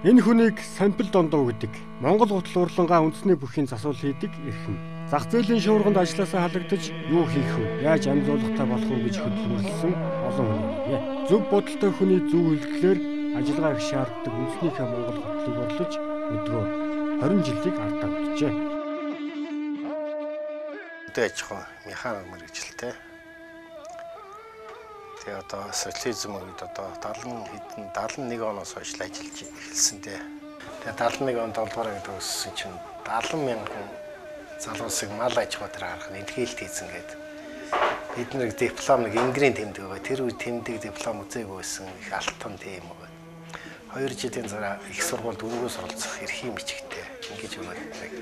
Энэ хүнийг сампл дондоо гэдэг. Монгол гутал урлагаа үндэсний бүхийн засвал хийдэг эрхэм. Зах зээлийн шуурганд ажилласаа халагдаж юу хийх вэ? Яаж амьлуулахтай болох вэ гэж хөдөлмөрлсөн олон хүний. Зөв бодолтой хүний зөв үйлдэлээр ажиллагаа их шаарддаг үндэснийхээ Монгол гутлыг орлож өдгөө 20 жилийг ардаа өгчээ. Өдөө аж ахуй механик мэргэжилтэй. Тэгээ одоо социализм үед одоо 71 оноос хойш ажиллаж эхэлсэнтэй. Тэгээ 71 онд 7 дугаар ангид төгссөн чинь 70 мянган залуусыг мал аж ахуй дээр харах нь энтгэлт хийсэн гэдэг. Бид нэг диплом нэг ингрийн тэмдэг байгаа. Тэр үед тэмдэг диплом үзээгүй байсан их алтан тийм байгаа. 2 жилийн дараа их сургуульд өнгөөс оролцох эрхийн бичгтэй ингэж өгөөд нэг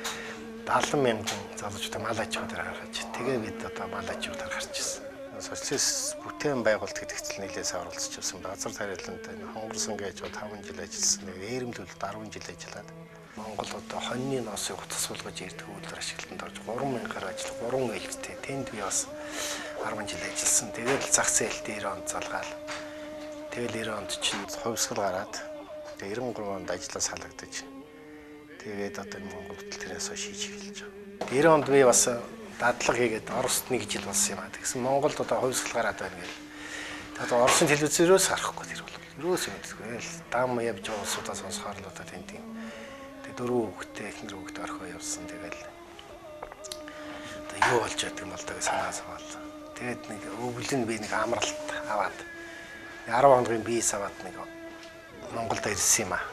70 мянган залуучуудаа мал аж ахуй дээр гаргаж. Тэгээ бид одоо мал аж ахуй дээр гарч ирсэн. Социалист бүтээн байгуулалт гэдэгт нэлээс оролцож ирсэн. Газар тариаланд хонгорсон гэж 5 жил ажилласан. Эрэмлүүлэлт 10 жил ажиллаад Монгол одоо хоньны ноосыг утас суулгаж ирдэг үйлдвэр ашиглалтанд орж 3000-аар ажиллах 3 ээлжтэй. Тэнд би бас 10 жил ажилласан. Тэгээд зах зээлд 90 онд залгаал. Тэгэл 90 онд чинь хувьсгал гараад тэгээд 93 онд ажиллаж салгадаж. Тэгээд одоо Монгол гутал тэрээс шийдэж эхэлж байгаа. 90 онд би бас дадлага хийгээд Оросд нэг жил болсон юм аа. Тэгсэн Монголд одоо хувьсгал гараад байна гэл. Тэгээд Оросын телевизээрөөс харахгүй тэр бол. Юус юм гэдэггүй л дам явж байгаа улсуудаа сонсохоор л одоо тэнд тийм. Тэгээд 4 хүүхэдтэй эхнэр хүүхэд орхоо явсан. Тэгэл одоо юу болж байгаа юм бол тэгээд санаа зовоол. Тэгээд нэг өвгөл нь би нэг амралт аваад 10 хоногийн биес аваад нэг Монголд ирсэн юм аа.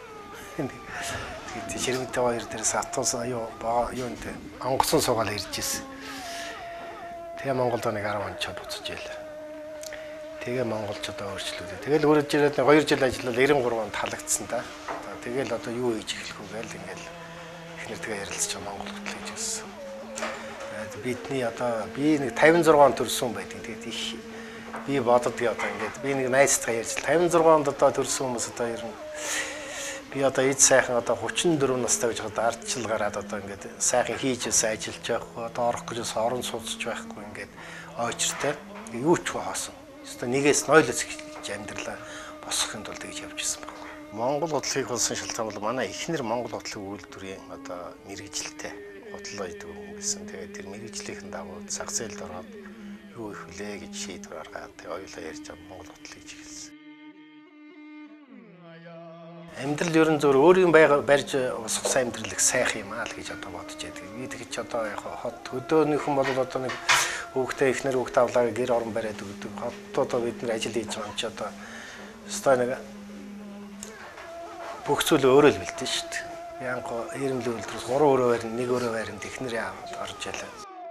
Тэгээд Ширмэнтэй хоёр дээрээс атуусан юу нэ онгоцон суугаал ирж ирсэн. Тэгээ Монголд нэг 10 он ч буцаж ийлээ. Тэгээ монголчуудаа өөрчлөлөө. Тэгэл үрэж ирээд 2 жил ажиллаад 93 онд халагдсан да. Тэгэл одоо юу хийж эхлэх вэ гээл ингээл эхнэр тэгээ ярилцж байгаа Монгол гутал гэж хэлсэн. Тэгээд бидний одоо би нэг 56 он төрсөн байдаг. Тэгээд их би бододгоо одоо ингээд би нэг найзтайгаа ярьж 56 онд одоо төрсөн хүмүүс одоо ер нь би одоо эд сайхан одоо 34 настай гэж одоо ардчил гараад одоо ингээд сайхан хийжсэн ажиллаж байхгүй одоо орох гэж орон сууцж байхгүй ингээд ойчртай юу ч хоосон. Одоо нэгээс нойлоц гэж амьдралаа босгохын тулд гэж явж ирсэн байна. Монгол гутлыг болсон шалтгаан бол манай эхнэр Монгол гутлын үйлдвэрийн одоо мэргэжилтэй гутлаа идэв гэсэн. Тэгээд тэр мэргэжлийнхэн дагуу зах зээлд ороод юу их вүлээ гэж шийдвэр гаргаад тэгээд ойлоо ярьж байгаа Монгол гутлыг эхэлсэн. Амьдрал ерөн зөв өөрийн барьж усгасан амьдрал их сайхан юм аа л гэж одоо бодож байдаг. Би тэгэж одоо яг хот өдөөнийхэн бол одоо нэг хүүхдээ эхнэр хүүхдээ авлаа гэр орон бариад өгдөг. Хотод бид нар ажил хийж байгаа юм чи одоо өстой нэг бүх зүйл өөрөө л бэлдэн шүү дээ. Янго эрэмлээ үйлдвэрс 3 өрөө барин 1 өрөө барин эхнэрээ аваад орж ялаа.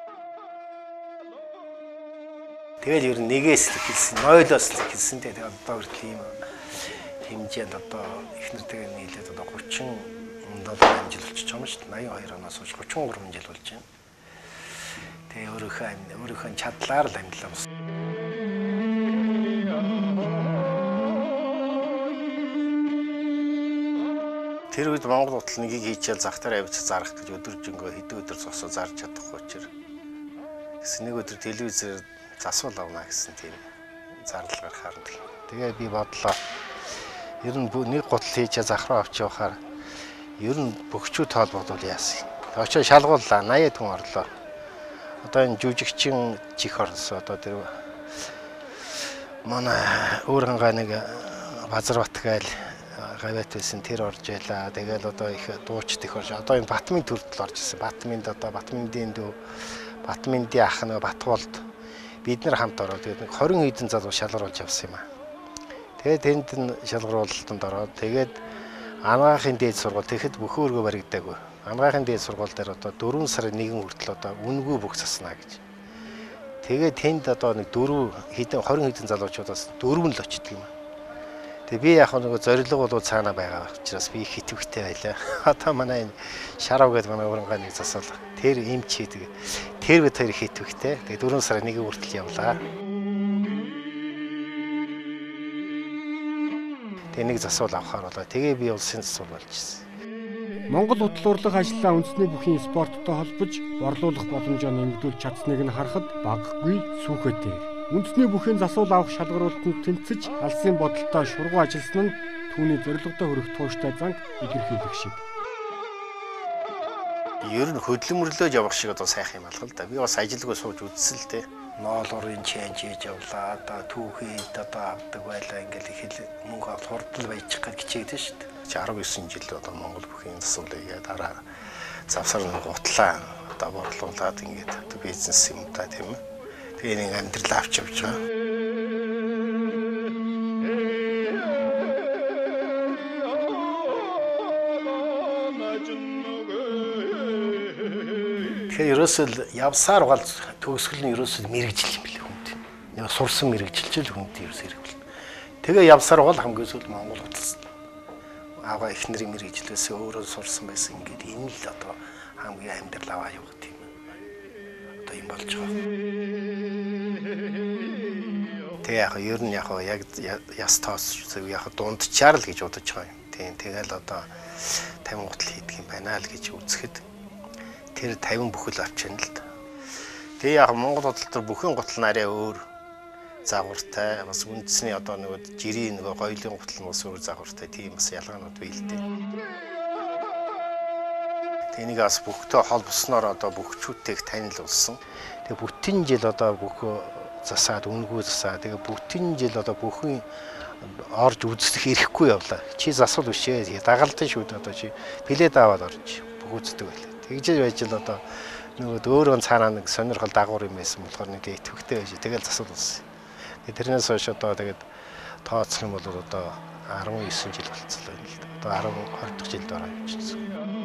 Тэгэл ер нь нэгээс л хэлсэн, нойлоос л хэлсэн дээ. Тэгээ одоо хүртэл ийм хэмжээнд одоо эхнэртэйгээ нийлээд одоо 37 жил болчихж байгаа юм шүү дээ. 82 оноос хойш 33 жил болж байна. Тэгээ өөрийнхөө чадлаар л амьдлаа бас. Тэр үед Монгол гутал нэгийг хийчихэл зах дээр авчиж зарах гэж өдөржингөө хэдэн өдөр зогсоо зарж чадахгүй учраас гэсэн нэг өдөр телевизээр засвал авна гэсэн тийм зардал гарахаар л. Тэгээ би бодлоо. Ер нь нэг гутал хийчээ зах руу авч явахаар ер нь бөхчүүд тоолбогдвол яасан. Очоо шалгууллаа 80 хүн орлоо. Одоо энэ жүжигчин чих орсон одоо тэр манай өөргөнгөө нэг Базарбат гээл гавьяат байсан тэр орж ялаа. Тэгэл одоо их дуучид их орж. Одоо энэ Батмын төрдөл орж ирсэн. Батминд одоо Батминдийн дүү Батминдийн ах нэг Батболд бид нар хамт ороод тэгээд 20 хэдэн залуу шалгаруулж явсан юм аа. Тэгээд тэнд нь шалгаруулалтанд ороод тэгээд анагаахын дээд сургууль тэгэхэд бүхэн өргөө баригдаагүй. Анагаахын дээд сургууль дээр одоо 4 сарын 1 хүртэл одоо үнгүй бүх заснаа гэж. Тэгээд тэнд одоо нэг 4 хэдэн 20 хэдэн залуучуудаас 4 л очдөг юм аа. Тэгээ би яг нэг зорилго бол цаана байгаа учраас би их хитвхтэй байлаа. Одоо манай энэ Шарав гэдэг манай өрөнгөө нэг засвал тэр эмч хийдэг. Тэр бид хоёр хитвхтэй. Тэгээ 4 сарын 1 хүртэл явлаа. Тэгээ нэг засвал авахаар болоо. Тэгээ би улсын засвал болж ирсэн. Монгол гутал урлаг ажиллаа үндэсний бүхийн спорттой холбож борлуулах боломжоо нэмэгдүүлж чадсныг нь харахад баггүй сүүхэтээр. Үндэсний бүхийн засвал авах шалгаруулалтанд тэнцэж алсын бодолтой шургуу ажилласан нь түүний зорилгодоо хүрэх тууштай занг илэрхийлэх шиг. Ер нь хөдөлмөрлөөж явах шиг одоо сайхан юм алга л да. Би бас ажилгүй сууж үзсэн л дээ. Ноолорын ченж хийж явлаа. Одоо түүхийд одоо авдаг байлаа ингээл их хэл мөнгө авах хурдл байж гэж хичээдэж шүү дээ. 19 жил одоо Монгол бүхийн засварлыг дараа завсар гутлаа одоо борлуулад ингээд одоо бизнес юм да тийм ээ. Тэгээ нэг амьдрал авч явж байгаа. Тэгэхээр ерөөсөө явсаар гал төгсгөл нь ерөөсөө мэрэгжил юм билээ хүнд. Нэг сурсан мэрэгжилчл хүнд ерөөсөө хэрэглэн. Тэгээ явсаар гал хамгийн сүүл Монгол хөдөлсөн. Аава эхнэрийн мэрэгжлээс өөрөө сурсан байсан ингээд энэ л одоо хамгийн амьдрал аваа явах тийм. Одоо юм болж байгаа. Тэгээ ер нь яг яс тоос зөв яг дундчаар л гэж бодож байгаа юм. Тийм тэгэл одоо 50 гутал хийдэг юм байна л гэж үзэхэд тэр 50 бүхэл авчихна л да. Тэгээ яг Монгол худалдаа бүхэн гутал нараа өөр загвартай бас үндэсний одоо нөгөө жирийн нөгөө гоёлын гутал нь бас өөр загвартай тийм бас ялгаанууд бий л дээ. Тэгээ нэг бас бүхтэй хол бусноор одоо бүхчүүдтэйг танил болсон. Тэгээ бүтэн жил одоо бүх засаад үнгүү засаа тэгээ бүтэн жил одоо бүхэн орж үзэх ирэхгүй явлаа. Чи засвал биш ээ. Дагалдсан шүү дээ одоо чи плед аваад орж бүх үздэг байлаа. Тэгж байж л одоо нөгөө өөрөө цаанаа нэг сонирхол дагуур юм байсан болохоор нэг итгэвчтэй байж тэгэл засвал болсон. Тэрнээс хойш одоо тэгээд тооцох юм бол одоо 19 жил болцлоо юм л да. Одоо 20 дахь жилд ороо явчихсан.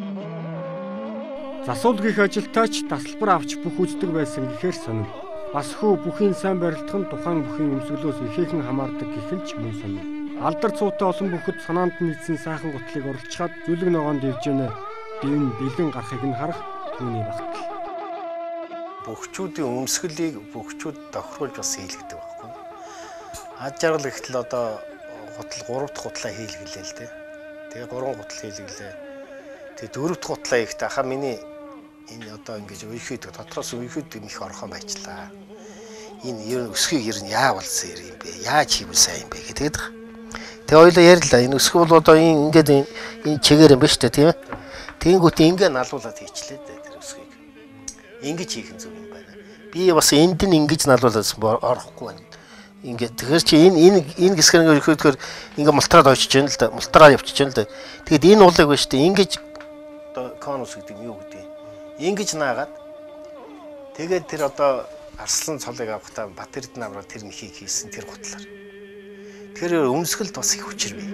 Засвал гих ажилтаач тасалбар авч бүх үздэг байсан гэхээр сонир. Бас хөө бүхийн сайн барилдах нь тухайн бүхийн өмсгөлөөс ихээхэн хамаардаг гэх нь ч мөн сонир. Алдар цуутай олон бүхэд санаанд нийцсэн сайхан гутлыг орлцохад зүлэг ногоонд дэвжэнэ. Дэвн бэлэн гарахыг нь харах түүний багтал. Бүхчүүдийн өмсгөлийг бүхчүүд тохируулж бас хийлгдэг байхгүй. Ад жаргал ихтэл одоо гутал 3 дахь гутлаа хийлгэлээ л дээ. Тэгээ 3 гутал хийлгэлээ. Тэгээ 4 дахь гутлаа ихтэй хаа миний энэ одоо ингэж үйхэд дотроос үйхэд их орхон байчлаа. Энэ ер нь өсхийг ер нь яавалсан юм бэ? Яаж хийвэл сайн юм бэ гэдэг. Тэгээ ойлоо ярьлаа. Энэ өсгөх бол одоо ингээд энэ чигээр юм ба штэ тийм ээ. Тэнгүүт ингээ налуулаад хийчлээ дээ тэр өсгийг. Ингэж хийх нь зөв юм байна. Би бас энд нь ингэж налуулаад орохгүй байна. Ингээ тэгэхээр чи энэ хэсгээр ирэхээр ингээ мултраад очиж байна л да. Мултраад явчих чинь л да. Тэгэд энэ уулыг ба штэ ингэж одоо конус гэдэг юм юу гэдэг. Ингэж наагаад тэгээд тэр одоо арслан цолыг авахтаа Бат Эрдэнэ авраа тэр мөхийг хийсэн тэр гутлаар. Тэгэхээр өмсгөлд бас их хүчээр бий.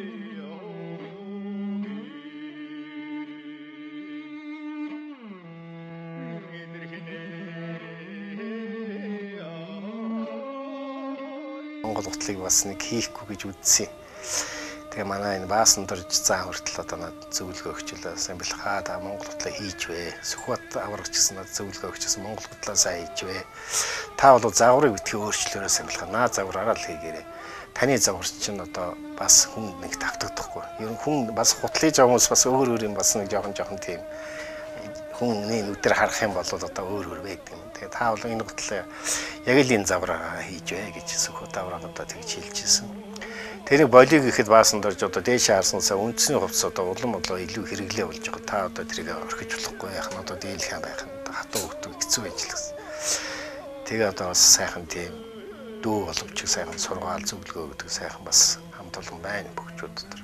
Монгол гутлыг бас нэг хийхгүй гэж үзсэн. Тэгээ манай энэ баасан дөрж заа хүртэл одоо над зөвлөгөө өгчлөөс юм бэл хаа Монгол гутлаа хийж вэ. Сүхбат аврагч гэсэн над зөвлөгөө өгчсэн Монгол гутлаа сайн хийж вэ. Та бол загварыг битгий өөрчлөөрөөс юм бэл наа загвараараа л хийгээрэй. Таны загвар чинь одоо бас хүн нэг тавтагдахгүй. Ер нь хүн бас гутлыг жавмус бас өөр юм бас нэг жоохон тийм хүний нүдээр харах юм бол одоо өөр байдаг. Тэгээ та бол энэ гутлаа яг л энэ загвараараа хийж вэ гэж Сүхбат авраг одоо тэгж хэлжсэн. Тэрийг болиг гэхэд баасан дорж одоо дээш харсансаа үндэсний хувцас одоо улам илүү хэрэглээ болж байгаа. Та одоо тэрийг орхиж болохгүй яах нь одоо дийлхэн байх нь хатуу өгдөг хэцүү байж л гэсэн. Тэгээ одоо бас сайхан тийм дүү боловч сайхан сургаал зөвлөгөө өгдөг сайхан бас хамт олон байна бүгчүүд дотор.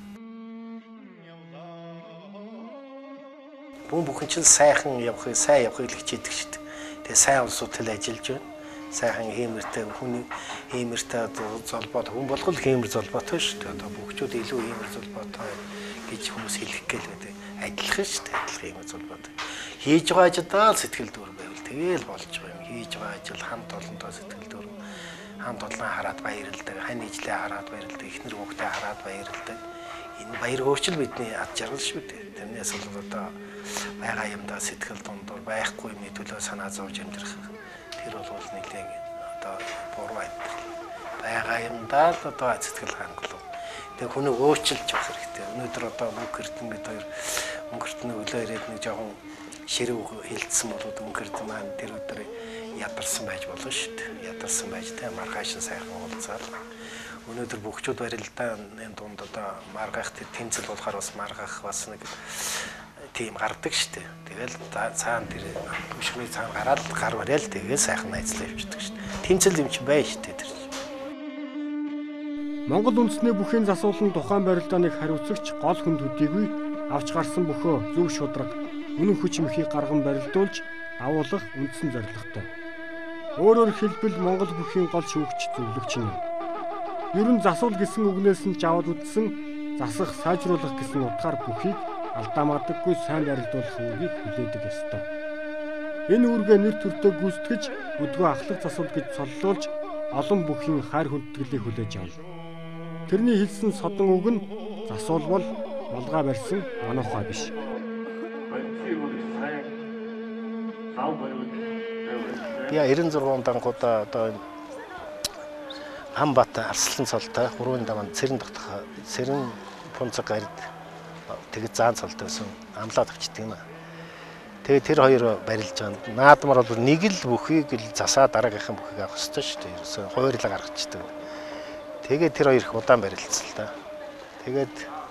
Бүхэн чинь сайн явахыг л хичээдэг шүү дээ. Тэгээ сайн улсуудтай ажиллаж байна. Сайхан хиймэртэй хүний хиймэртэй золбот хүн болгол хиймэр золботой шүү дээ. Одоо бүгчүүд илүү хиймэр золботой гэж хүмүүс хэлэх гээл байдаг. Адилхан шүү дээ. Адилхан хиймэр золботой. Хийж байгаа ажилдаа л сэтгэл дүүр байвал тэгээл болж байгаа юм. Хийж байгаа ажил хамт олонтой сэтгэл дүүр. Хамт олон хараад баярлдаг. Хань ижлээ хараад баярлдаг. Эхнэр хүүхдээ хараад баярлдаг. Энэ баяр хөөрчл бидний ад жаргал шүү дээ. Тэрнээс бол одоо байгаа юмдаа сэтгэл дундуур байхгүй юмны төлөө санаа зовж амьдрах. Тэр бол нэлээд одоо буруу амьдрал. Байгаа юмдаа л одоо сэтгэл хангалуун. Тэгээ хүнийг өөрчилж явах хэрэгтэй. Өнөөдөр одоо мөнгө эрдэнэ бид хоёр мөнгө эрдэнэ өглөө ирээд нэг жоохон ширүү хилцсэн бол мөнгө эрдэнэ маань тэр өдөр ядарсан байж болно шүү дээ. Ядарсан байж тэ маргааш сайхан уулзаад өнөөдөр бөхчүүд барилдааны дунд одоо маргах тэнцэл болохоор бас маргах бас нэг тийм гардаг шүү дээ. Тэгэл цаана тэр хөшгөний цаана гараад гар барайл тэгээ сайхан найзлаа явчихдаг шүү дээ. Тэнцэл юм чи бай шүү дээ тэр. Монгол үндэсний бүхийн засвал нь тухайн барилдааныг хариуцагч гол хүнд төдийгүй авч гарсан бөхөө зөв шудраг үнэн хүч мөхийг гарган барилдуулж агуулгах үндсэн зорилготой. Өөрөөр хэлбэл Монгол бүхийн гол шүүгч зөвлөгч юм. Ер нь засвал гэсэн үгнээс нь жаваад үтсэн засах, сайжруулах гэсэн утгаар бүхийг алдаамадаггүй сайн барилдуулах үүргийг хүлээдэг ёстой. Энэ үүргээ нэр төртөө гүйцэтгэж өдгөө ахлах засвал гэж соллуулж олон бүхийн хайр хүндэтгэлийг хүлээж авна. Тэрний хэлсэн содон үг нь засвал бол улгаа барьсан онохой биш. Би 96 онд анхудаа одоо Хамбат арслан цолтой 3-ын даваанд цэрэн пунцаг гард тэгээд заан цолтой байсан амлаад авчдаг юм аа. Тэгээд тэр хоёр барилж байгаа. Наадмаар бол нэг л бүхийг л засаа дараагийнхын бүхийг авах хэрэгтэй шүү дээ. Ерөөсөө хуурлаа гаргацдаг. Тэгээд тэр хоёр их удаан барилцсан л да. Тэгээд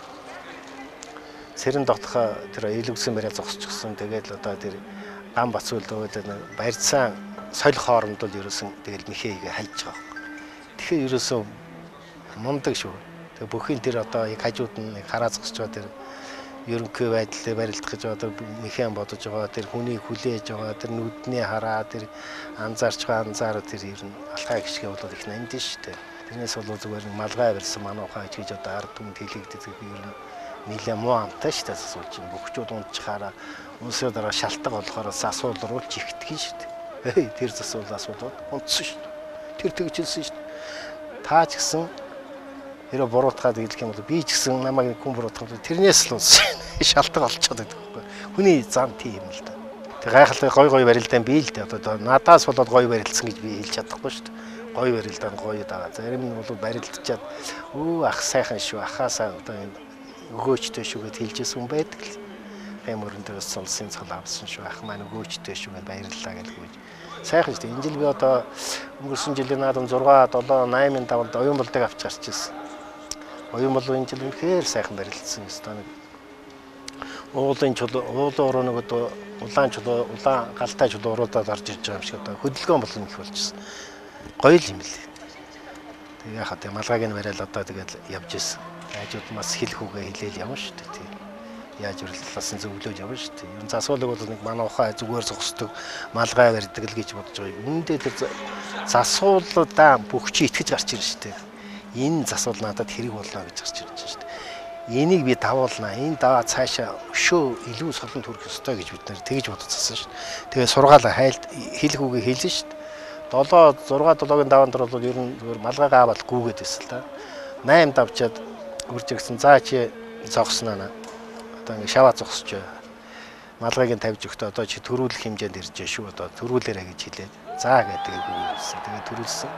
цэрэн дотох тэр илүүгсэн бариа зогсчихсон. Тэгээд л одоо тэр гам бацуул дөөл барьцсан солих хооронд бол ерөөсөн тэгэл мэхээгээ хальж байгаа. Тэгэхээр ерөөсөө мундаг шүү. Тэгээ бүхийн тэр одоо яг хажууд нь хараа зогсож байгаа тэр ерөнхий байдлыг барилдах гэж одоо мэхэн бодож байгаа тэр хүнийг хүлээж байгаа тэр нүдний хараа тэр анзаарч байгаа анзаараа тэр ер нь алхаа гიშгэ болоод их нандин шүү дээ. Тэрнээс бол зүгээр малгай барьсан мануухай гэж одоо ард түмэнд хэлэгддэг ер нь нэлээд муу амтай шүү дээ асуулж чинь бөхчүүд унтчихаараа өнсөө дараа шалтгаан болохоор асуул руу чигтгэн шүү дээ. Тэр засвал асуудал унтсан шүү дээ. Тэр тэгжилсэн шүү дээ. Та ч гэсэн хэрэг буруутгаад хэлэх юм бол би ч гэсэн намайг хүн буруутгах тэрнээс л унсан шалтгаан олцоод байдаг байхгүй. Хүний зам тийм л да. Тэг гайхалтай гой барилдаан бий л дээ. Одоо надаас болоод гой барилдсан гэж би хэлж чадахгүй шүү дээ. Гой барилдаан гоё даа. Зарим нь бол барилдчаад ах сайхан шүү. Ахаасаа одоо энэ өгөөчтэй шүү гэж хэлжсэн хүн байдаг л. Хэмэрэн дээрс солсын цол авсан шүү. Ах маань өгөөчтэй шүү гэж баярлалаа гэж хөөж. Сайхан шүү дээ. Энэ жил би одоо өнгөрсөн жилийн наадам 6, 7, 8-ын давалд оюун болдог авч гарч ирсэн. Оюун бол энэ жил үнэхээр сайхан барилдсан юм. Уулын чулуу, уулын ороо нэг одоо улаан чулуу, улаан галтай чулуу уруулаад гарч ирж байгаа юм шиг одоо хөдөлгөөн болон их болчихсон. Гоё л юм лээ. Тэгээ яхаа тэг малгайг нь барайл одоо тэгэл явж ирсэн. Хажууд бас хэлэх үгээ хэлээл явна шүү дээ. Тэг. Яаж урилдлаасан зөвлөөж явна шүү дээ. Ер нь засвалыг бол нэг мануухай зүгээр зогсдог малгай барьдаг л гэж бодож байгаа. Үүндээ тэр засвалдаа бөхчи итгэж гарч ирнэ шүү дээ. Энэ засвал надад хэрэг болно гэж гарч ирж байна шүү дээ. Энийг би давуулнаа. Энэ даваа цаашаа өшөө илүү солонд хүрэх ёстой гэж бид нэр тэгж бодоцсон шүү дээ. Тэгээ сургаалаа хайлт хэлэх үгээ хэлсэн шүү дээ. 6 7-гийн даваанд бол ер нь зүгээр малгайгаа аваад гүүгээд байсан л да. 8 давчаад үрж ирсэн. За чи зогсноо наа. Одоо ингэ шаваа зогсож малгайг нь тавьж өгтөө одоо чи төрүүлэх хэмжээнд ирж шүү. Одоо төрүүлээрэ гэж хэлээд за гэдэг гүйсэн. Тэгээ төрүүлсэн.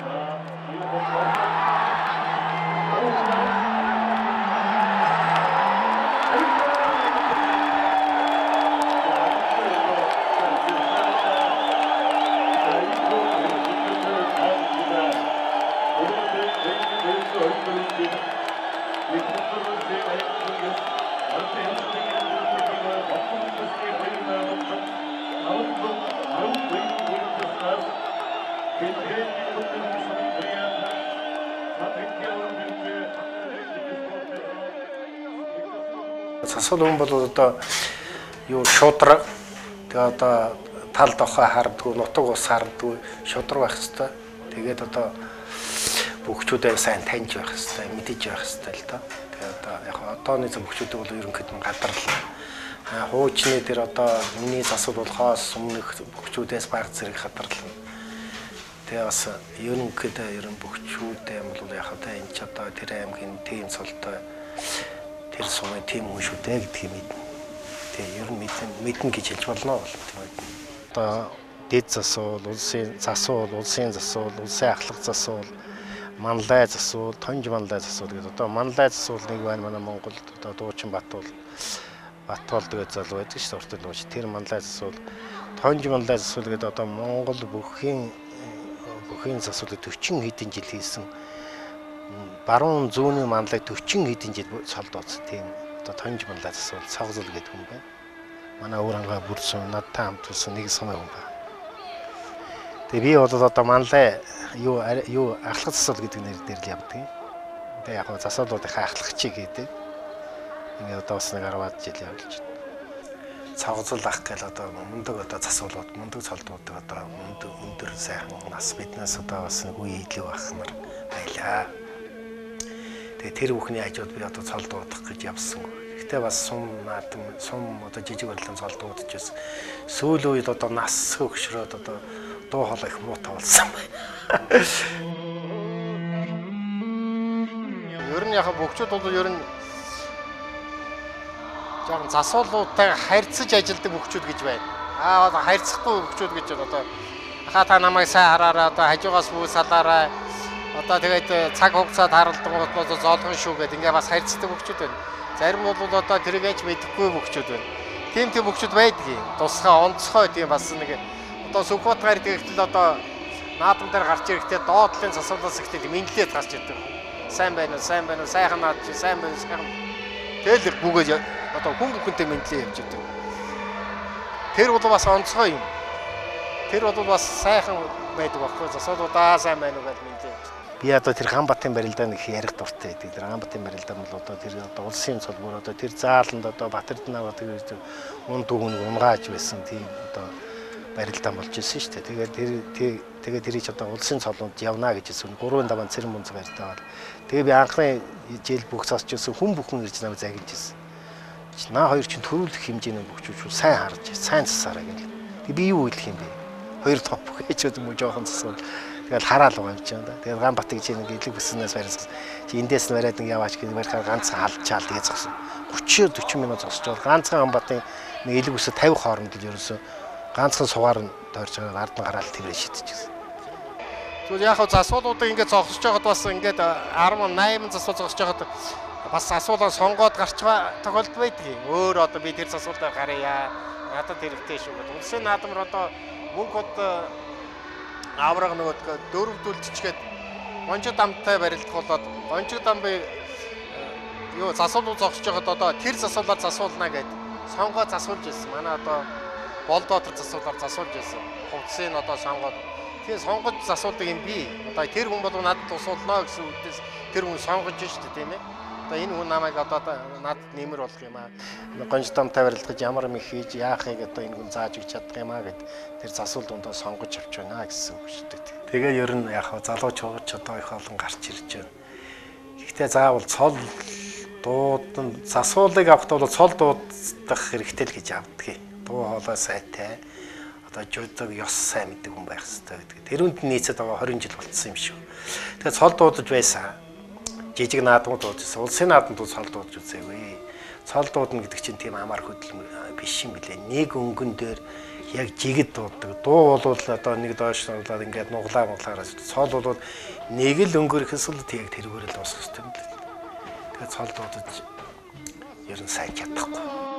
Засвал хүн бол одоо юу шудраг тэгээ одоо тал дохой хардггүй, нутаг ус хардггүй шудраг байх хэрэгтэй. Тэгээд одоо бөхчүүдээ сайн таньж байх хэрэгтэй, мэдэж байх хэрэгтэй л доо. Тэгээ одоо яг одооны бөхчүүд бол ерөнхийдөө гадарлаа. Хуучны тэр одоо миний засвал болохоос өмнөх бөхчүүдээс баг зэрэг гадарлаа. Тэгээ бас ерөнхийдөө бөхчүүдээ бол яг одоо энэ ч одоо тэр аймгийн тийм цолтой тэр сумын тийм хүн шүү дээ гэдгийг мэднэ. Тэгээ ер нь мэднэ гэж хэлж болно бол тийм үү. Одоо дэд засвал, улсын засвал, улсын ахлах засвал, манлай засвал, тонж манлай засвал гэдэг. Одоо манлай засвал нэг байна манай Монголд одоо дуучин Батуул тэгээд залуу байдаг шүү дээ. Уртал тэр манлай засвал, тонж манлай засвал гэдэг одоо Монгол бүхийн засвалыг 40 хэдэн жил хийсэн баруун зүүнний манлай 40 хэдэн жил солдооц тийм одоо тонж манлай засвал цогцол гэдэг хүн байна. Манай өөр ангаа бүрсэн надтай хамт болсон нэг сумын хүн байна. Тэгээ би бол одоо манлай юу ахлах засвал гэдэг нэр дээр л явдаг. Тэгээ яг засвалуудынхаа ахлагчийг гэдэг. Ингээд одоо бас нэг 10 жил явуулж байна. Цогцол ах гэл одоо мундаг одоо засвалууд мундаг цолдуудыг одоо өндөр сайхан нас биднээс одоо бас нэг үе илүү ахмар байлаа. Тэгээ тэр бүхний хажууд би одоо цолдуудах гэж явсан. Гэхдээ бас сум одоо жижиг барилгын цолдуудж бас сүүл үед одоо нас хөгшрөөд одоо дуу хоолой их муутай болсон байна. Ер нь яг бөхчүүд бол ер нь жоохон засвалуудтай харьцаж ажилладаг бөхчүүд гэж байна. Одоо харьцахгүй бөхчүүд гэж одоо хаа та намайг сайн хараарай одоо хажуугаас мүү салаарай. Одоо тэгээд цаг хугацаанд харалдангууд зоолгон шүү гэдэг ингээ бас харьцдаг бөхчүүд байна. Зарим бол одоо тэрийг ч мэдэхгүй бөхчүүд байна. Тийм бөхчүүд байдгийг тусгай онцгой тийм бас нэг одоо Сүхбаатар дээртэл одоо наадам дээр гарч ирэхдээ доотлын засвалаас ихтэй мэдлээд гарч ирдэг. Сайн байна уу, сайхан наад чи сайн байна сайхан. Тэгэл бүгд одоо хүн бүхэнтэй мэдлээ явж идэг. Тэр бол бас онцгой юм. Тэр бол бас сайхан байдаг байхгүй засвалуудаа сайн байна уу гэж мэдлээ. Би одоо тэр Ганбатын барилдаа нэг ярих дуртай байдаг. Тэр Ганбатын барилдаа бол одоо тэр одоо улсын цолбор одоо тэр зааланд одоо Батэрднаа тэр унд дүүн унгааж байсан тийм одоо барилдаа болж ирсэн шүү дээ. Тэгээд тэр их одоо улсын цолонд явна гэж хэлсэн. 3-5 цэрэн мунц барьтаа бол. Тэгээ би анхны жил бүх цацчихсан хүн бүхэн ирж намайг загинж ирсэн. Наа хоёр чинь төрүүлэх хэмжээний бөхчүүч сайн харж, сайн засаараа гэнэ. Тэг би юу хэлэх юм бэ? Хоёр топ ээчүүд юм уу жоохон засвал. Тэгэл хараал байгаа юм чинь да. Тэгээд Ганбатыг чинь нэг илэг бүснээс барьсан. Чи эндээс нь бариад нэг яваач гэж барихаар ганцхан алчаал тэгээ зогсон. 30-40 минут зогсож байгаа. Ганцхан Ганбатын нэг илэг бүсээ 50 хооронд л ерөөсөө ганцхан сугаар нь тойрч байгаа ард нь гараал тэрэ шидчихсэн. Тэгвэл яг хаа засвалуудыг ингээд зогсож байгаад бас ингээд 10-8 засвал зогсож байгаад бас асуулаа сонгоод гарчваа тохиолдол байдгийг. Өөр одоо би тэр асуултаар гаръя. Надад хэрэгтэй шүү гэдэг. Улсын наадмар одоо мөнгөд авраг нөгөөдгөө дөрвдүүлчихгээд гонжиг дамтай барилдах болоод гонжиг дамбыг юу засвалууд зогсож байгаад одоо тэр засвалаар засуулна гэд сонгоо засуулж ирсэн. Манай одоо Болдбаатар засвалаар засуулж ирсэн. Хувцсыг одоо сонгоод тэгээ сонгож засуулдаг юм би. Одоо тэр хүн бол надад тусуулнаа гэсэн үгдээс тэр хүн сонгож штэ тийм ээ. Одоо энэ хүн намайг одоо надад нэмэр болох юм аа. Гонж дамтай барилдаж ямар юм хийж яахыг одоо энэ хүн зааж өгч чадах юм аа гэд тэр засвал дундаа сонгож авч байна гэсэн үг шүү дээ. Тэгээ ер нь яг залууч хууч одоо их олон гарч ирж байна. Гэхдээ заавал цол дуудан засвалыг авахдаа бол цол дуудах хэрэгтэй л гэж авдаг. Дуу хоолой сайтай одоо жуйдаг ёс сайн мэддэг хүн байх хэрэгтэй гэдэг. Тэрүүнд нийцээд байгаа 20 жил болцсон юм шүү. Тэгээ цол дуудаж байсан. Жижиг наадмууд дуудажсэн. Улсын наадмууд цол дуудаж үзээгүй. Цол дуудна гэдэг чинь тийм амар хөдөл биш юм билээ. Нэг өнгөн дээр яг жигэд дууддаг. Дуу бол одоо нэг доош нуглаад ингээд нуглаараас цол бол нэг л өнгөрөх эсвэл яг тэрүүгээр л дуусах хэрэгтэй юм билээ. Тэгээ цол дуудаж ер нь сайн чадахгүй.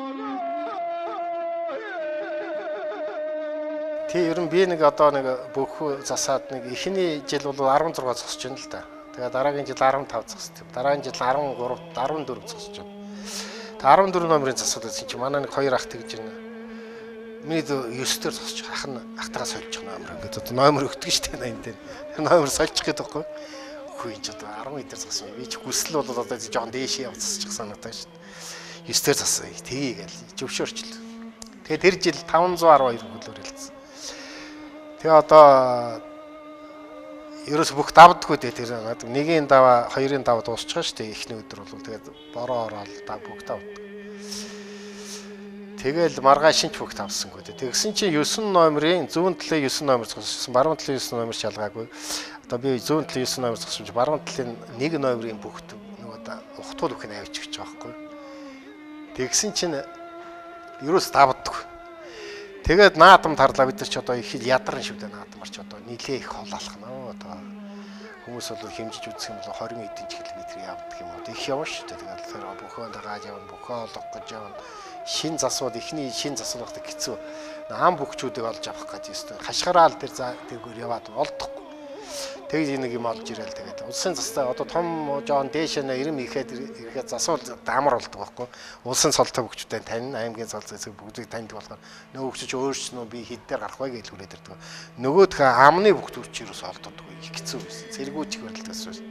Тий ер нь би нэг одоо нэг бүх засаад нэг эхний жил бол 16 зогсож байна л да. Тэгээ дараагийн жил 15 зогссон. Дараагийн жил 13, 14 зогсож байна. Тэгээ 14 номерын засвал гэсэн чинь манай нэг хоёр ах тэгж байна. Миний 9 дээр зогсож ах нь ахтагаас сольж байгаа номер. Ингээд одоо номер өгдөг штэ 80 дээр. Номер сольчих гээд байхгүй. Хөөе ч одоо 10 дээр зогсон. Би ч хүсэл бол одоо жоохон дээшээ явцчих санаатай штэ. 9 дээр зогсон. Тгийгээл зөвшөөрчл. Тэгээ тэр жил 512 хөлөөр хэлсэн. Тэгээ одоо ерөөс бүх давдаггүй дээ тэр нэгийн даваа, хоёрын даваа дуусчихсан шүү дээ. Эхний өдөр бол тэгээд бороо ороод бүх давдаг. Тэгэл маргааш шинж бүх тавсангүй дээ. Тэгсэн чинь 9 номерын зүүн талын 9 номер зогссон. Баруун талын 9 номер шалгаагүй. Одоо би зүүн талын 9 номер зогссон. Баруун талын 1 номерын бүгд нөгөө ухтуул бүхэн авчиж байгаа байхгүй. Тэгсэн чинь ерөөс давдаггүй. Тэгээд наадам тарлаа бид нар ч одоо их ядарсан шүү дээ наадамар ч одоо нилээ их холалах нөө одоо хүмүүс бол хэмжиж үзэх юм бол 20 хэдэн км явдаг юм уу их явна шүү дээ. Тэгээд тэр бөхөөнд гааж явна бөхөө олох гэж явна шин засвал эхний шин засвал багт хэцүү ам бөхчүүдийг олж авах гэж өстой хашгираал тэр тэггээр яваад олдохгүй. Тэгж нэг юм олж ирэл тэгээд улсын цастай одоо том жоон дээш нь ирэм ирэхэд засвал даамар болдог байхгүй. Улсын цолтой хөгчтэй тань аймгийн цол зэсэг бүгдийг таньдаг болохоор нөгөө хөгчөж өөрснөө би хэд дээр гарах вэ гэж хүлээд ирдэг. Нөгөөх амны бүх төрчөрөөс олддог их хэцүү байсан. Цэргүүч их барилдаас байсан.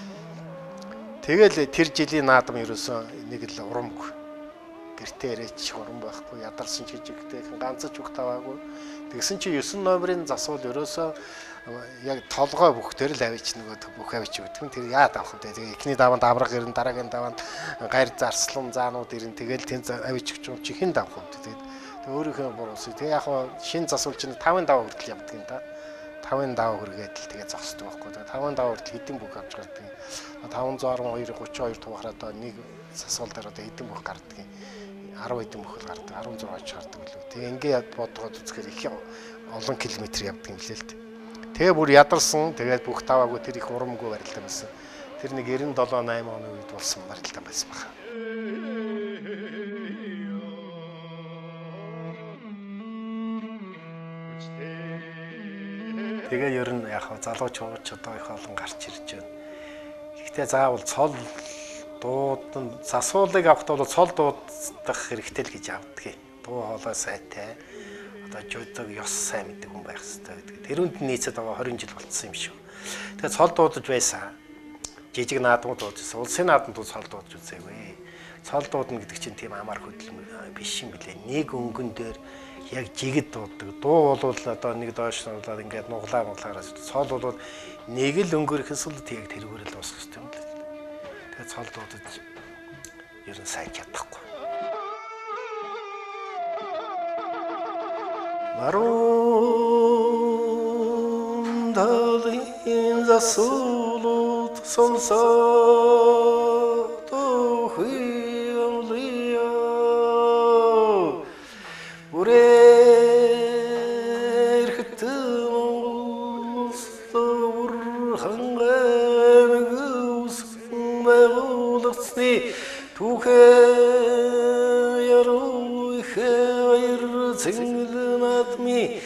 Тэгэл тэр жилийн наадам ерөөсөө нэг л урамг гэртээ ирээч урам байхгүй ядарсан ч гэж ихтэй ганц ч үг таваагүй. Тэгсэн чи 9 номерын засвал ерөөсөө яг толгой бүхтэр л авич нөгөө бүх авич өгдөг. Тэр яад авах вэ? Тэгээ эхний даванд авраг ирэн дараагийн даванд гайр зарслан заанууд ирэн тэгэл тэн авич өгч юм чи хэн давах вэ? Тэгээд өөрийнхөө буруусыг тэгээ яг шин засвал чинь 5 даваа хүртэл явдаг юм да. 5 даваа хүргээд л тэгээ зогсдог байхгүй. Тэгээ 5 даваа хүртэл хэдэн бүх авч гардаг. 512 32 тухаараа одоо нэг засвал дээр одоо хэдэн бүх гардаг юм. 10 хэдэн бүх л гардаг. 16 ч гардаг лөө. Тэгээ ингээд бодгоод үзэхээр их олон километр явдаг юм лээ л дээ. Тэгээ бүр ядарсан. Тэгээд бүх таваагүй тэр их урамгүй барилдан байсан. Тэр нэг 97 8 оны үед болсон барилдан байсан баха. Тэгээ ер нь яг залууч хууч одоо их олон гарч ирж байна. Гэхдээ заавал цол дуудан засвуулыг авахд бол цол дуудах хэрэгтэй л гэж авдаг. Дуу хоолой сайтай. Одоо жуйдаг ёс сайн мэддэг хүн байх хэрэгтэй гэдэг. Тэрүүнд нийцээд байгаа 20 жил болцсон юм шүү. Тэгээ цол дуудаж байсан. Жижиг наадмууд дуудажсэн. Улсын наадмууд цол дуудаж үзээгүй. Цол дуудна гэдэг чинь тийм амар хөдөлмөр биш юм билээ. Нэг өнгөн дээр яг жигэд дууддаг. Дуу бол одоо нэг доош нуулаад ингээд нуглаараас цол бол нэг л өнгөрөх эсвэл яг тэргээр л дуусах хэрэгтэй юм л. Тэгээ цол дуудаж ер нь сайн чадахгүй. Марун далин засулут сонсоо тухиолия бүрээр хэтмустур хангамгус мэгулцни тухэ яруу хэр зинглэнатми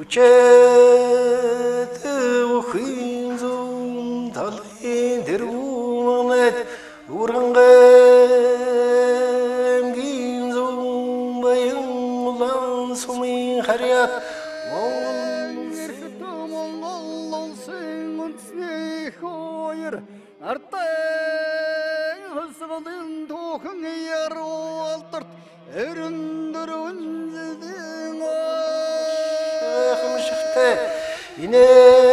хүчэт өхин зүүн талын тэргүүнэт урангаймгийн зүүн баян улаан сумын харьяат Монгол улсын үндэсний хоёр артай хөсвөлэн түүхэн яруу алдарт эрендөр үнзэдэн хэмшигтэй инэ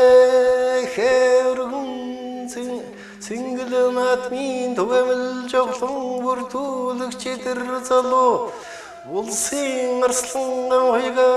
хэргэн цингэлэн атмын түгээмэл жоглон бүртүүлэгч тэр залуу улсын арслан гамхайгаа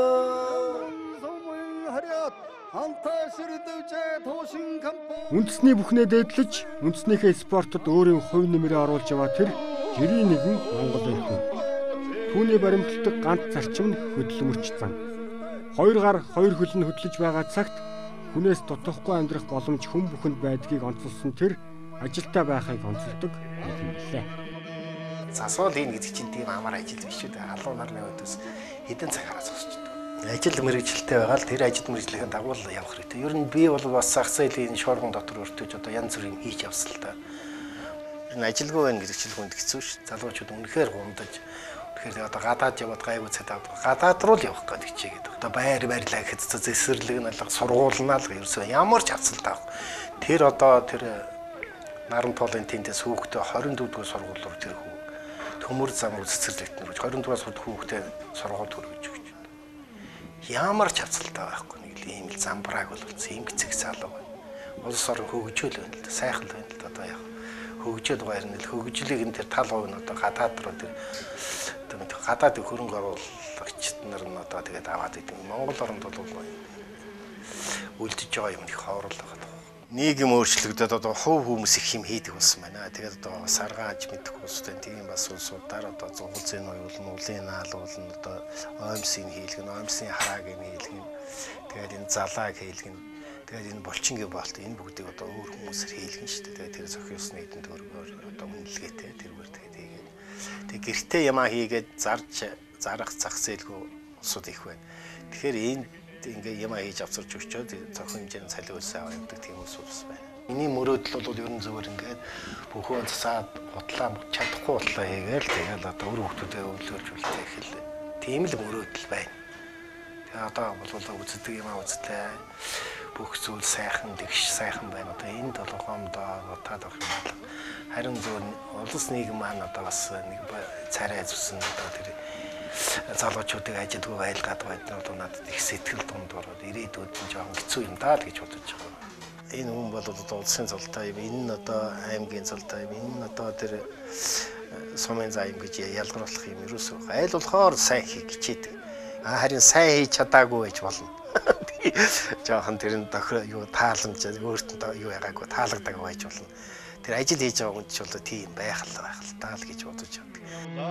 үндэсний бүхнээ дээдлэж үндэснийхээ спортод өөрийн хувь нэмрээ оруулж яваа тэр жирийн нэгэн Монгол хүн. Түүний баримтлагдаг ганц зарчим нь хөдөлмөрч зан. Хоёр гар хоёр хөл нь хөдлөж байгаа цагт хүнээс дутахгүй амьдрах боломж хүн бүхэнд байдгийг онцолсон тэр ажилтаа байхыг онцолдог юм лээ. Засвал ийн гэдэг чинь тийм амар ажил биш үү? Халуун нарны өдөөс хэдэн цагаараа зогсчихдог. Ажил мэргэжилтэй байгаа л тэр ажил мэргэжлийн дагуу л явах хэрэгтэй. Ер нь би бол бас сах зээлийн шуурган дотор өртөж одоо янз бүрийн хийж явсан л да. Ер нь ажилгүй байх гэдэг чинь хүнд хэцүү ш. Залуучууд үнэхээр гомдож тэгэхээр одоо гадаад яваад гайгүй цадаад гадаад руу л явах гэдэг чигээд. Одоо байр барилаа гэхэд зэсэрлэг нь алга сургуулнаа л ерөөсөө ямар ч авцалтай авах. Тэр одоо тэр наран тоолын тэндээс хүүхдээ 24 дугаар сургууль руу тэр төмөр зам руу цэцэрлэгт нэрвэж 24 дугаар хүүхдээ сургууль төрөж өгч. Ямар ч авцалтай байхгүй нэг ийм л замбрааг бол ийм гэцэг залуу байна. Улс орон хөгжөөл байна л да. Сайхан л байна л да. Одоо яг хөгжөөд байгаа юм л хөгжлийг энэ тэр тал хувь нь одоо гадаад руу тэр гадаад хөрөнгө оруулагчид нар нь одоо тэгээд аваад идэв. Монгол оронд бол үлдэж байгаа юм их ховрол байгаа. Нийгэм өөрчлөгдөд одоо хувь хүмүүс их юм хийдэг болсон байна. Тэгээд одоо саргааж мэдэх хүмүүстэй тийм бас улсуудаар одоо зулцын уйлн, улын наалуулн одоо оймсын хийлгэн, оймсын хараагийн хийлгэн. Тэгээд энэ залааг хийлгэн. Тэгээд энэ булчингийн болт энэ бүгдийг одоо өөр хүмүүсээр хийлгэн шүү дээ. Тэгээд тэр зохиосны эдэн төргөөр одоо үнэлгээтэй тэргээр тэгээд хийгээд. Тэгээд гэртээ ямаа хийгээд зарж зарах зах зээлгүй улсууд их байна. Тэгэхээр энэ ингээ юм хийж авчирч өчөөд зохион хэмжээний цалин хөлсөө авдаг тийм хүмүүс байна. Миний мөрөөдөл бол ер нь зөвөр ингээд бүхөө засаад бодлоо чадахгүй бодлоо хийгээл тэгэл одоо өр хүмүүсээ өвлөж үлдээ хэл. Тийм л мөрөөдөл байна. Тэгээ одоо бол үздэг юм үзлээ. Бүх зүйл сайхан тэгш сайхан байна. Одоо энд бол гомдоо утаад авах юм байна. Харин зөв улс нийгэм маань одоо бас нэг царай зүсэн одоо тэр залуучуудыг ажилтгүй байлгаад байдаг бол надад их сэтгэл дунд ороод ирээдүйд нь жоохон хэцүү юм даа л гэж бодож байгаа. Энэ хүн бол одоо улсын цолтой юм. Энэ нь одоо аймгийн цолтой юм. Энэ нь одоо тэр сумын заа юм гэж ялгаруулах юм ерөөсөө. Айл болохоор сайн хийх хичээдэг. Харин сайн хийж чадаагүй байж болно. Жоохон тэр нь юу тааламж өөртөө юу ягаагүй таалагдаагүй байж болно. Тэр ажил хийж байгаа хүн ч бол тийм байх л таа л гэж бодож байдаг.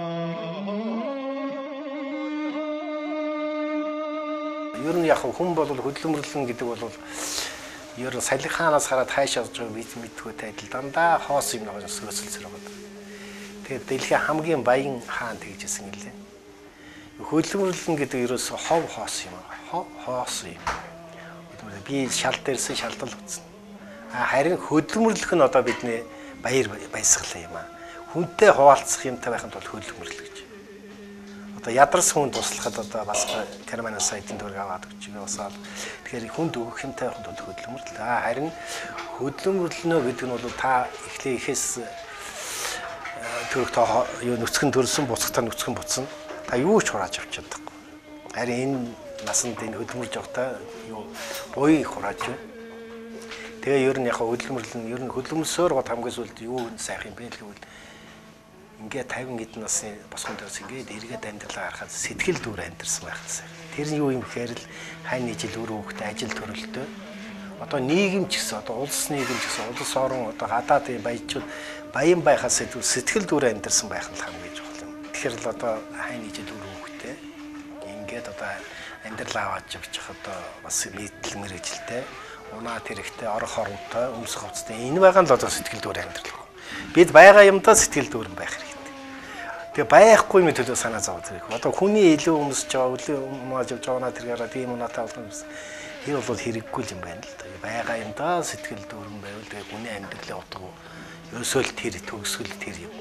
Ер нь яг хүн бол хөдөлмөрлөн гэдэг бол ер нь салхианаас хараад хайшаа явж байгаа бид мэдгүй тайдал дандаа хоос юм нэг өсөлсөр байгаа. Тэгээд дэлхийн хамгийн баян хаан тэгжсэн гэлээ. Хөдөлмөрлөн гэдэг ерөөсө хов хоос юм. Хоос юм. Би шал дээрсэн шалтал утсан. Харин хөдөлмөрлөх нь одоо бидний баяр баясгалан юм аа. Хүнтэй хуваалцах юмтай байхад бол хөдөлмөрлөх гэж. Одоо ядарс хүн туслахад одоо бас Германы сайтын төгрөг аваад өгч байгаа басаад тэгэхээр хүнд өгөх юмтай байхад бол хөдөлмөрлөл. Харин хөдөлмөрлөнө гэдэг нь бол та эхлээхээс төгрөг тоо юу нүцгэн төрсөн буцахтаа нүцгэн буцсан. Та юу ч хурааж авч чадахгүй. Харин энэ насанд энэ хөдөлмөрж явахдаа юу буй хурааж байна. Тэгээ ер нь яг хөдөлмөрлөн ер нь хөдөлмөрсөөр гот хамгийн сүлд юу сайхан юм бэ гэвэл ингээд 50 хэдэн насны босгон дээрс ингээд эргээд амьдралаа харахад сэтгэл дүүр амьдэрсэн байх гэсэн. Тэр нь юу юм гэхээр л хань жил өр хөвгт ажил төрөлтөө одоо нийгэм ч гэсэн одоо улс нийгэм ч гэсэн улс орон одоо гадаадын баячууд баян байхаас сэтгэл дүүр амьдэрсэн байх нь хамгийн чухал юм. Тэгэхээр л одоо хань жил өр хөвгтээ ингээд одоо амьдралаа аваад явж одоо бас мэдлэг мэрэгжилтэй унаа тэрэгтэй орох оронтой өмсөх хувцастай энэ байгаа нь л одоо сэтгэл дүүр амьдрал. Бид байгаа юмдаа сэтгэл дүүрэн байх хэрэгтэй. Тэгээ байхгүй юм төлөө санаа зовоод ирэх. Одоо хүний илүү өмсөж байгаа, үлээ умааж явж байгаа тэргээрээ тийм унаатай болно. Энэ бол хэрэггүй юм байна л да. Байгаа юмдаа сэтгэл дүүрэн байвал тэгээ хүний амьдралын утга ерөөсөө л тэр төгсгөл тэр юм.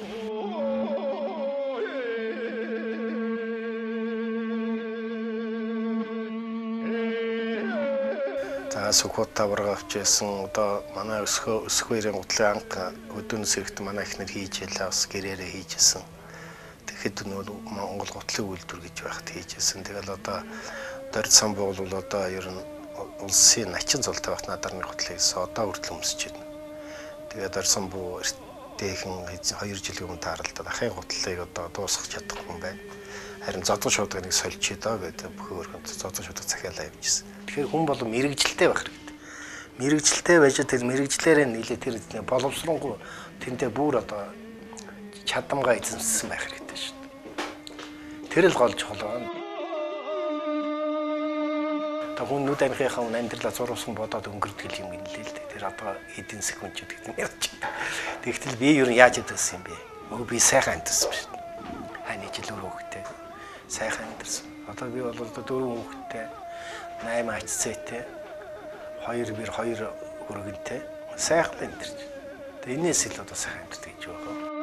Сүхбатаа барга авчихсан одоо манай өсгөөрийн гутлын анх өдөөс хэрэгт манай ихнэр хийж ялаа бас гэрээрээ хийжсэн. Тэгэхэд нөө Монгол гутлын үйлдвэр гэж байхад хийжсэн. Тэгэл одоо Дорд самбуу бол одоо ер нь улсын начин зултай байх надарны гутлыг одоо хүртэл өмсөж байна. Тэгээд Дорд самбуу эртээхэн 2 жилийн өмнө тааралдаад ахын гутлыг одоо дуусгах чадахгүй юм байна. Харин зодон шуудаг нэг сольчий доо гэдэг бүх өргөнд зодон шуудаг захиалаа явьжсэн. Тэгэхээр хүн бол мэрэгжилтэй байх хэрэгтэй. Мэрэгжилтэй байж тэр мэрэгжлээрээ нийлээ тэр боловсронгуй тэндээ бүр одоо чадамгаа эзэмссэн байх хэрэгтэй шүү дээ. Тэр л гол чухал байна. Та хүн нүд амихынхаа амьдралаа зурвсан бодоод өнгөрдөг юм гин л дээ. Тэр одоо эдийн секундчуд гэдэг нь ярьж байна. Тэгтэл би ер нь яаж идсэн юм бэ? Мөн би сайхан амьдсан шүү дээ. Хань жил өөр хөвгтэй сайхан амьдсан. Одоо би бол 4 хүүхэдтэй 8 ачцээтэй 2 бэр 2 өргөнтэй сайхан амьдэрч. Тэгээ энэс л одоо сайхан амьддаг гэж байгаа.